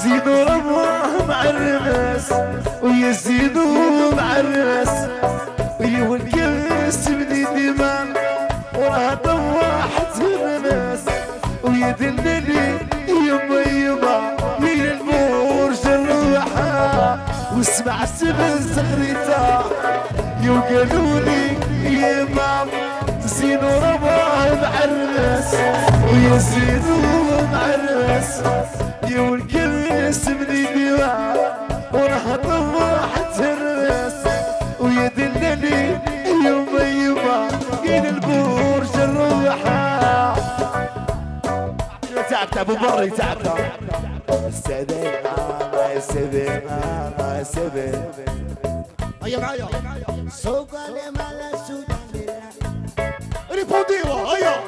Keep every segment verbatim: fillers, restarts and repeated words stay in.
زينوا رباه مع الرماس ويزيدوا مع الراس ويولكس بدي ديما وراه طوحت الناس ويدلني يما يما من البرج الروحة وسمعت بالزغريتا يوقالولي يما زينوا رباه مع الراس ويزيدوا مع الراس يولكس بدي ديما وراه طوحت الراس ويدلني يما يما من البرج الروحة تعبت ابو بري تعبت السبب ما السبب ما السبب هيا معايا سوق المال السوداني ريبوديوا هيا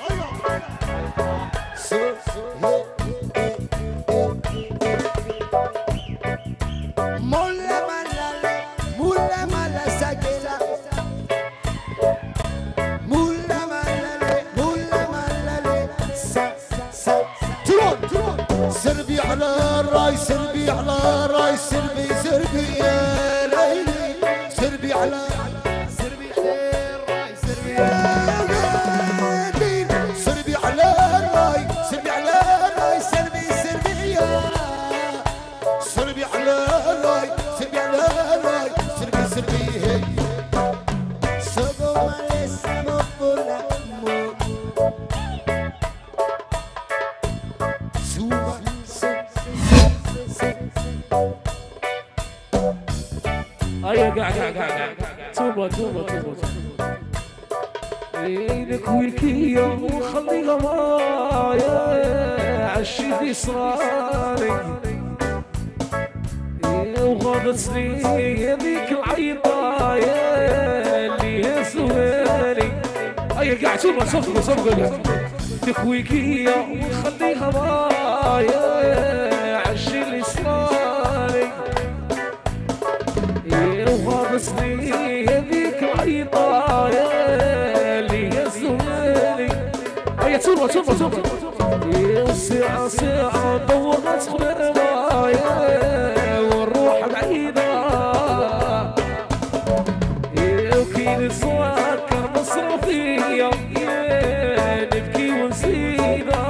مولا مالا مولا مالا ساكيلا مولا مالا مولا مالا سا سا ترون ترون سربي على الراي سربي على الراي سربي سربي يا ليلي سربي على سربي على الراي سربي يا ليلي سربي على الراي سربي على الراي سربي سربي يا سربي على الراي سربي على الراي سربي سربي هي سبو مالس مبولا مو سوما هيا قاع قاع قاع قاع توبة توبة توبة ايدك ويكية وخليها معايا عشي في صراري وغابتني هذيك العيطة اللي هي سوالي هيا قاع توبة صفقة صفقة تكويكية وخليها معايا عشي اللي صراري وغابتني هذيك العيطة اللي هي سوالي هيا توبة توبة توبة ساعة ساعة دورت خبايا والروح بعيدة وكي نتذكر مصروفية نبكي ونزيدها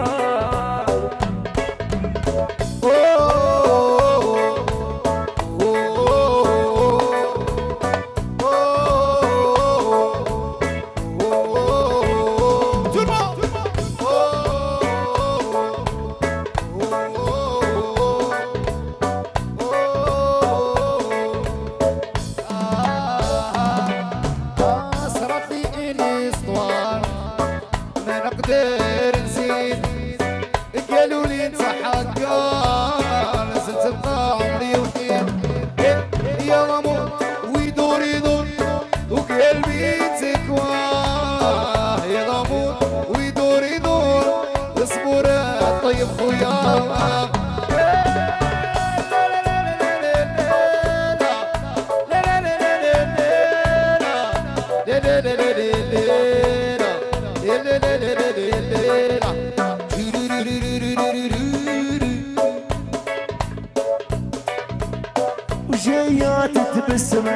وجايات تبسم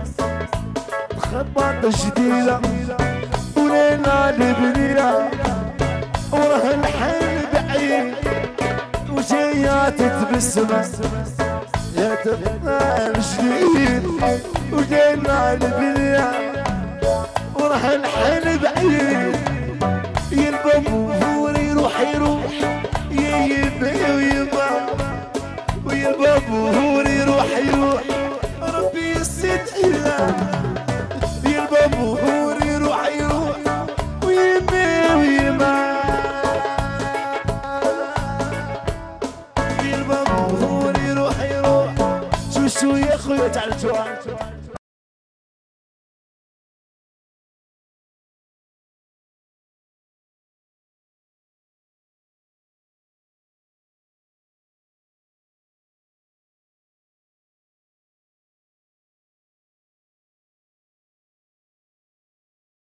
خطبات جديدة ولينا البنيرة وراه الحال بعيد وجايات تبسم يا تبقى جديد ولينا البنيرة وراه الحال بعيد يا البابور يروح يروح يا يبا ويبا ويا البابور يروح يروح ربي يستدعي يا البابور يروح يروح ويما ويما يا البابور يروح يروح شو شو يا خويا تعال تعال